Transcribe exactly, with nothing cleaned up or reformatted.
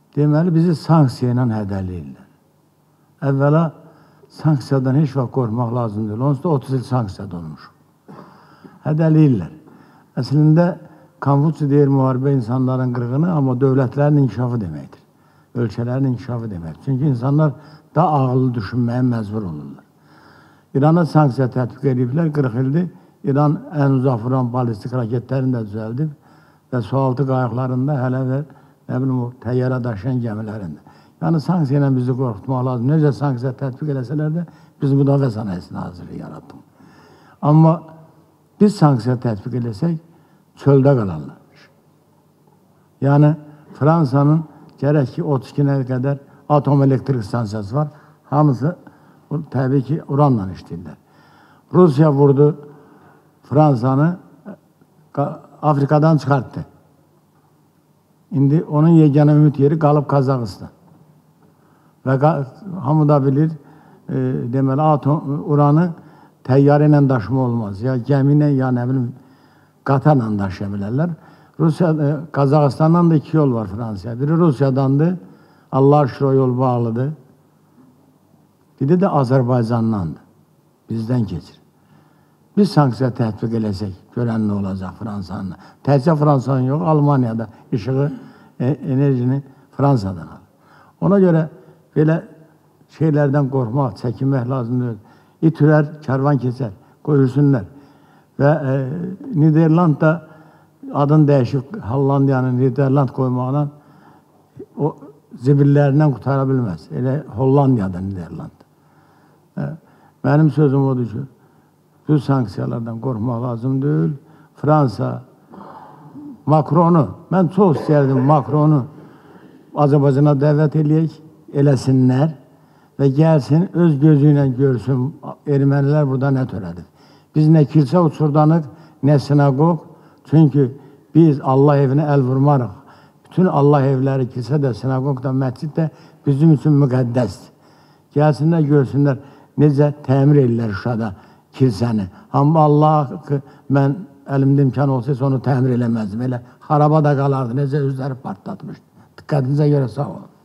deməli bizi sanksiya ilə hədələyirlər. Əvvəla sanksiyadan heç vaxt qorxmaq lazım deyil. Onsuz da otuz il sanksiyada olmuş. Hədələyirlər. Əslində Konfutsi deyir müharibə insanların qırğını, amma dövlətlərin inkişafı deməkdir. Ölkələrin inkişafı deməkdir. Çünki insanlar daha ağıllı düşünməyə məcbur olurlar. İrana sanksiya tətbiq ediblər, qırx ildir. İran ən uzaq vuran balistik raketlərini də düzəldib və sualtı qayıqlarında hələ və nə bilim o təyyarə daşıyan gəmilərində. Yəni sanksiya ilə bizi qorxutmaq lazım. Necə sanksiya tətbiq eləsələr də biz müdafiə sənayesini hazırlıq yaratdıq. Amma biz sanksiya tətbiq eləsək çöldə qalarlar. Yəni Fransanın gərək ki otuz iki ilə qədər atom elektrik stansiyası var. Hamısı təbii ki uranla işləyirlər. Rusiya vurdu Fransanı Afrikadan çıxartdı. İndi onun yeganə ümid yeri qalıb Qazaxıstan. Və hamı da bilir, e, deməli atom uranı təyyarə ilə daşıma olmaz. Ya gəmi ilə, ya nə bilim qatarla daşıya bilərlər. Rusiya, e, Qazaxıstandan da iki yol var Fransaya. Biri Rusiyadandır, Allah şükür o yol bağlıdır. Biri də Azərbaycandandır. Bizdən keçir. Biz sanksiya tətbiq eləsək, görən nə olacaq Fransanın. Təkcə Fransanın yox, Almaniyada işığı, e, enerjini Fransadan alır. Ona görə belə şeylərdən qorxmaq, çəkinmək lazımdır. İtürər, kərvan keçər, qoyursunlar. Və e, Niderland da adını dəyişib Hollandiyanın Niderland qoymaqla o zibillərindən qutara bilməz. Elə Hollandiyada Niderland. E, mənim sözüm odur ki, bu sanksiyalardan qorxmaq lazım deyil. Fransa, Makronu, mən çox istəyərdim Makronu Azərbaycana dəvət eləyək, eləsinlər və gəlsin, öz gözü ilə görsün ermənilər burada nə törədir. Biz nə kilsə uçurdanıq, nə sinagog, çünki biz Allah evinə əl vurmarıq. Bütün Allah evləri, kilsə də, sinagog da, məscid də bizim üçün müqəddəsdir. Gəlsinlər, görsünlər, necə təmir edirlər Şuşada kilsəni. Amma Allah, mən əlimdə imkan olsaysa onu təmir eləməzdim. Elə haraba da qalardı, necə özləri partlatmışdı. Diqqətinizə görə sağ olun.